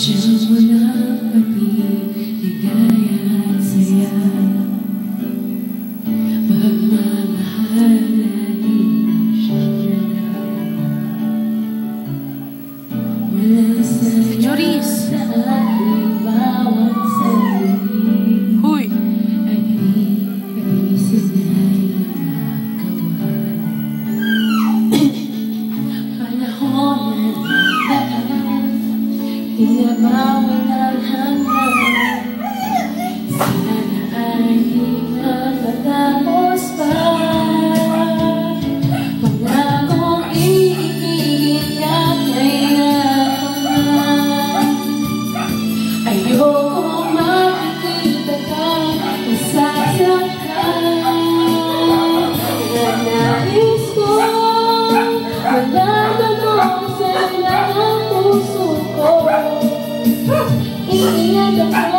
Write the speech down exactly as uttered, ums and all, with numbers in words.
Siyang walang pag-ibigaya at saya, pagmamahal na di siya kilala. Wala sa Joris! sa ating bawat sandali. Huy! Ay di kaisip na'y makagawa. Panahon na daan, di na mawalang hanggan. Sana ay di matatapos pa. Pangakong iibigin ka kailanman. Ayokong makikita ka nasasaktan. Nais ko malaman mo sa ilang puso ko. Iiyak ako